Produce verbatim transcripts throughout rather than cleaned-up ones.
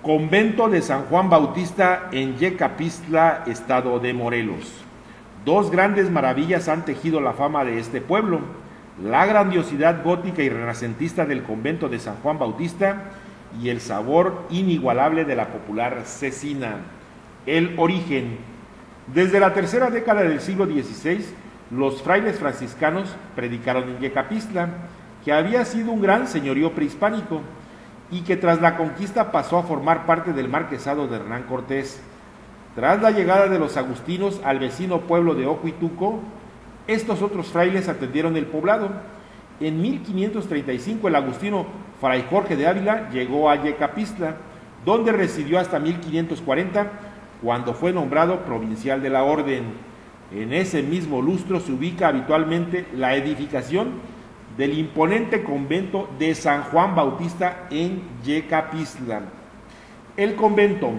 Convento de San Juan Bautista en Yecapistla, estado de Morelos. Dos grandes maravillas han tejido la fama de este pueblo: la grandiosidad gótica y renacentista del convento de San Juan Bautista y el sabor inigualable de la popular cecina. El origen. Desde la tercera década del siglo dieciséis, los frailes franciscanos predicaron en Yecapistla, que había sido un gran señorío prehispánico y que tras la conquista pasó a formar parte del marquesado de Hernán Cortés. Tras la llegada de los agustinos al vecino pueblo de Ojuituco, estos otros frailes atendieron el poblado. En mil quinientos treinta y cinco el agustino Fray Jorge de Ávila llegó a Yecapistla, donde residió hasta mil quinientos cuarenta, cuando fue nombrado provincial de la orden. En ese mismo lustro se ubica habitualmente la edificación del imponente convento de San Juan Bautista en Yecapistla. El convento.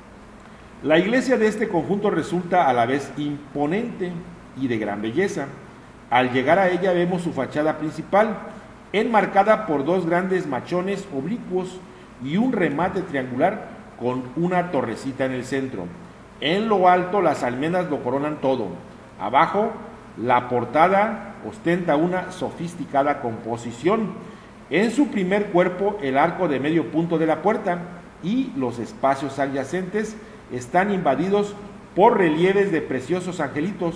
La iglesia de este conjunto resulta a la vez imponente y de gran belleza. Al llegar a ella vemos su fachada principal, enmarcada por dos grandes machones oblicuos y un remate triangular con una torrecita en el centro. En lo alto las almenas lo coronan todo. Abajo, la portada ostenta una sofisticada composición. En su primer cuerpo, el arco de medio punto de la puerta y los espacios adyacentes están invadidos por relieves de preciosos angelitos.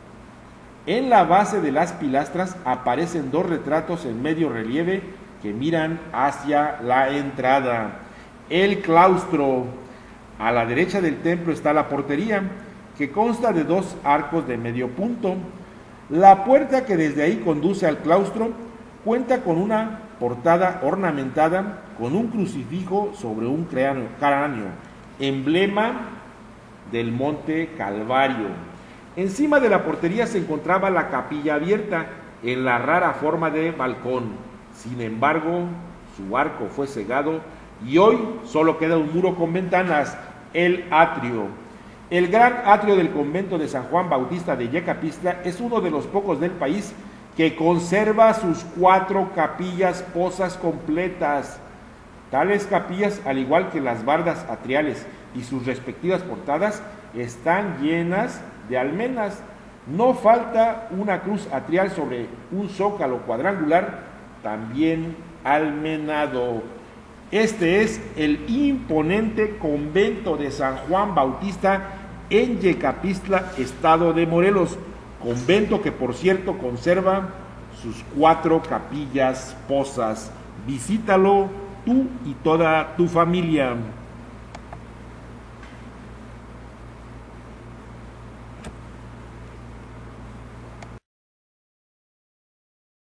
En la base de las pilastras aparecen dos retratos en medio relieve que miran hacia la entrada. El claustro. A la derecha del templo está la portería, que consta de dos arcos de medio punto. La puerta que desde ahí conduce al claustro cuenta con una portada ornamentada con un crucifijo sobre un cráneo, emblema del monte Calvario. Encima de la portería se encontraba la capilla abierta en la rara forma de balcón. Sin embargo, su arco fue cegado y hoy solo queda un muro con ventanas, el atrio. El gran atrio del convento de San Juan Bautista de Yecapistla es uno de los pocos del país que conserva sus cuatro capillas posas completas. Tales capillas, al igual que las bardas atriales y sus respectivas portadas, están llenas de almenas. No falta una cruz atrial sobre un zócalo cuadrangular, también almenado. Este es el imponente convento de San Juan Bautista en Yecapistla, estado de Morelos, convento que por cierto conserva sus cuatro capillas posas. Visítalo tú y toda tu familia.